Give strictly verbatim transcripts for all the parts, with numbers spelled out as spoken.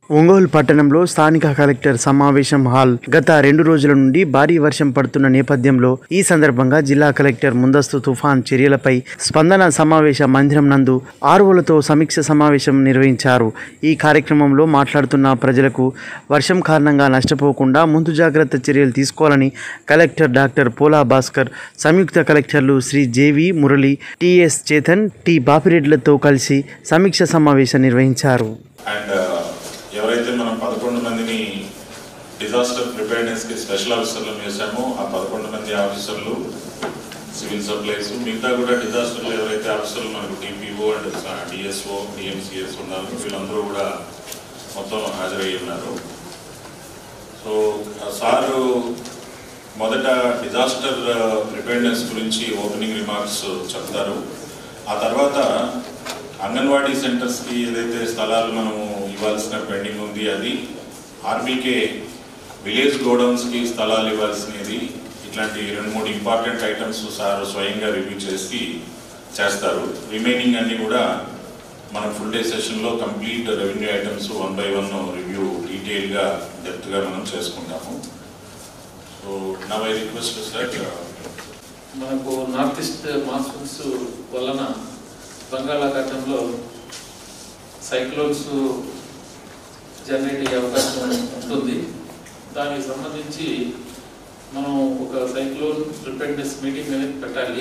ఒంగోలు పట్టణంలో స్థానిక కలెక్టర్ సమావేశం హాల్ గత రెండు రోజుల నుండి భారీ వర్షం పడుతున్న నేపథ్యంలో ఈ సందర్భంగా జిల్లా కలెక్టర్ ముందస్తు తుఫాన్ చర్యలపై స్పందన సమావేశ మందిరం నందు ఆర్వోలతో సమీక్ష సమావేశం నిర్వహించారు. ఈ కార్యక్రమంలో మాట్లాడుతున్న ప్రజలకు వర్షం కారణంగా నష్టపోకుండా ముందు జాగ్రత్త చర్యలు తీసుకోవాలని కలెక్టర్ డాక్టర్ పోలా భాస్కర్, సంయుక్త కలెక్టర్లు Shri JV Murali, TS Chetan, T బాపిరెడ్డిలతో కలిసి సమీక్ష సమావేశం నిర్వహించారు. ఎవరైతే మనం పదకొండు మందిని డిజాస్టర్ ప్రిపేర్నెస్కి స్పెషల్ ఆఫీసర్లను వేసామో ఆ పదకొండు మంది ఆఫీసర్లు సివిల్ సప్లైస్, మిగతా కూడా డిజాస్టర్లో ఎవరైతే ఆఫీసర్లు మనకు డిపిఓ అండ్ డిఎస్ఓ డిఎంసిఎస్ ఉన్నారు వీళ్ళందరూ కూడా మొత్తం హాజరయ్యి ఉన్నారు. సో సారు మొదట డిజాస్టర్ ప్రిపేర్నెస్ గురించి ఓపెనింగ్ రిమార్క్స్ చెప్తారు. ఆ తర్వాత అంగన్వాడీ సెంటర్స్కి ఏదైతే స్థలాలు మనము ఇవ్వాల్సిన పెండింగ్ ఉంది అది ఆర్బీకే విలేజ్ గోడౌన్స్కి స్థలాలు ఇవ్వాల్సినది, ఇట్లాంటి రెండు మూడు ఇంపార్టెంట్ ఐటమ్స్ సార్ స్వయంగా రివ్యూ చేసి చేస్తారు. రిమైనింగ్ అన్నీ కూడా మనం ఫుల్ డే సెషన్లో complete revenue items one by one review డీటెయిల్గా డెప్త్గా మనం చేసుకుంటాము. సో నా ఐ రిక్వెస్ట్ సార్, మనకు నార్త్ ఈస్ట్ మాన్సూన్స్ వలన బంగాళాఖాతంలో సైక్లోన్స్ జనరేట్ అయ్యే అవకాశం ఉంటుంది. దానికి సంబంధించి మనం ఒక సైక్లోన్ ప్రిపేర్నెస్ మీటింగ్ అనేది పెట్టాలి.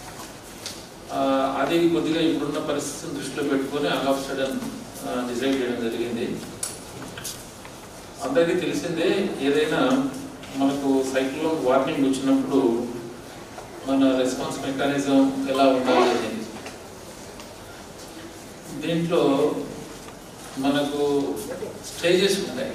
అది కొద్దిగా ఇప్పుడున్న పరిస్థితిని దృష్టిలో పెట్టుకొని ఆల్ ఆఫ్ సడన్ డిసైడ్ చేయడం జరిగింది. అందరికీ తెలిసిందే, ఏదైనా మనకు సైక్లోన్ వార్నింగ్ వచ్చినప్పుడు మన రెస్పాన్స్ మెకానిజం ఎలా ఉండాలి అనేది. దీంట్లో మనకు స్టేజెస్ ఉంటాయి.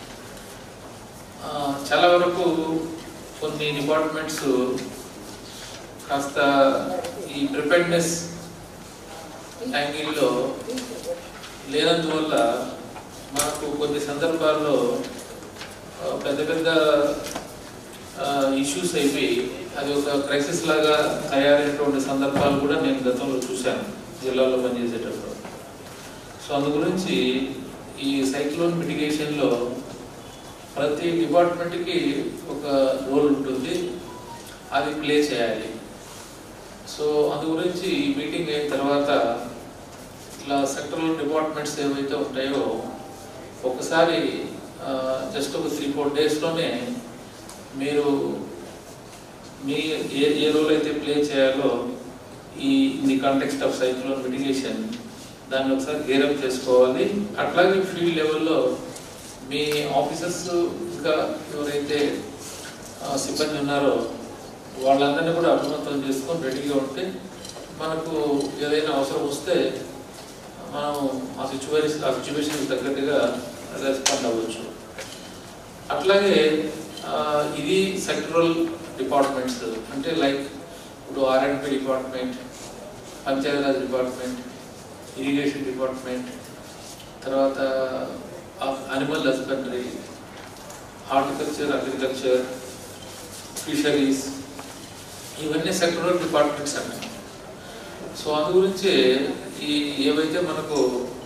చాలా వరకు కొన్ని డిపార్ట్మెంట్స్ కాస్త ఈ ప్రిపేర్నెస్ యాంగిల్లో లేనందువల్ల మనకు కొన్ని సందర్భాల్లో పెద్ద పెద్ద ఇష్యూస్ అయిపోయి అది ఒక క్రైసిస్ లాగా తయారైనటువంటి సందర్భాలు కూడా నేను గతంలో చూశాను జిల్లాలో పనిచేసేటప్పుడు. సో అందు గురించి ఈ సైక్లోన్ మిటిగేషన్లో ప్రతి డిపార్ట్మెంట్కి ఒక రోల్ ఉంటుంది, అది ప్లే చేయాలి. సో అందు గురించి ఈ మీటింగ్ అయిన తర్వాత ఇట్లా సెక్టరల్ డిపార్ట్మెంట్స్ ఏవైతే ఉంటాయో ఒకసారి జస్ట్ ఒక త్రీ ఫోర్ డేస్లోనే మీరు మీ ఏ ఏ రోల్ అయితే ప్లే చేయాలో ఈ in the context of cyclone mitigation దాన్ని ఒకసారి గేరప్ చేసుకోవాలి. అట్లాగే ఫీల్డ్ లెవెల్లో మీ ఆఫీసర్స్ ఇంకా ఎవరైతే సిబ్బంది ఉన్నారో వాళ్ళందరినీ కూడా అప్రమత్తం చేసుకొని రెడీగా ఉంటే మనకు ఏదైనా అవసరం వస్తే మనం ఆ సిచ్యువేషన్ ఆ సిచ్యువేషన్కి తగ్గట్టుగా రెస్పాండ్ అవ్వచ్చు. అట్లాగే ఇది సెక్టరల్ డిపార్ట్మెంట్స్ అంటే లైక్ ఇప్పుడు R and P department, Panchayati Raj department, irrigation department, తర్వాత animal husbandry, horticulture, agriculture, fisheries, ఇవన్నీ సెక్టరల్ డిపార్ట్మెంట్స్ అన్నాయి. సో అందు గురించి ఈ ఏవైతే మనకు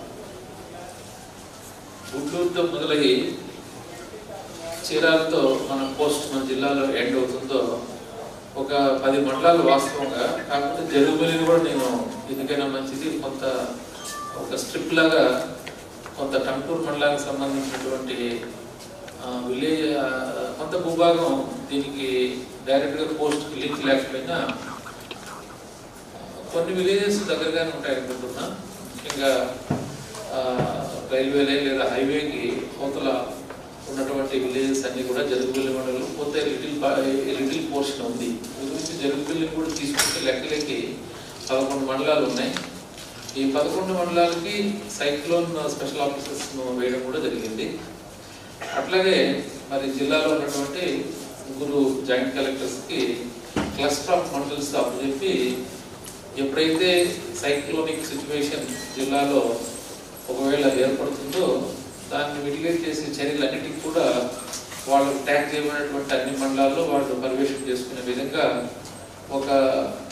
గుంటూరుతో మొదలయ్యి చీరాలతో మన పోస్ట్ మన జిల్లాలో ఎండ్ అవుతుందో ఒక పది మండలాలు వాస్తవంగా, కాకపోతే జరుగుబలిని కూడా నేను ఎందుకైనా మంచిది కొంత ఒక స్ట్రిప్ లాగా కొంత టంటూరు మండలానికి సంబంధించినటువంటి విలేజ్ కొంత భూభాగం దీనికి డైరెక్ట్గా పోస్ట్కి లింక్ లేకపోయినా కొన్ని విలేజెస్ దగ్గరగానే ఉంటాయి అనుకుంటున్నా. ముఖ్యంగా రైల్వే లైన్ లేదా హైవేకి అవతల ఉన్నటువంటి విలేజెస్ అన్ని కూడా జరుగుబల్లి మండలం పోతే లిటిల్ లిటిల్ పోర్షన్ ఉంది. ఈ గురించి జరుగుబల్లిని కూడా తీసుకుంటే లెక్కలకి పదకొండు మండలాలు ఉన్నాయి. ఈ పదకొండు మండలాలకి సైక్లోన్ స్పెషల్ ఆఫీసర్స్ వేయడం కూడా జరిగింది. అట్లాగే మరి జిల్లాలో ఉన్నటువంటి ముగ్గురు జాయింట్ కలెక్టర్స్కి క్లస్టర్ ఆఫ్ మండల్స్ అప్పచెప్పి ఎప్పుడైతే సైక్లోనిక్ సిచ్యువేషన్ జిల్లాలో ఒకవేళ ఏర్పడుతుందో దాన్ని మిటిగేట్ చేసే చర్యలన్నిటికీ కూడా వాళ్ళు ట్యాగ్ చేయబడినటువంటి అన్ని మండలాల్లో వాళ్ళు పర్యవేక్షణ చేసుకునే విధంగా ఒక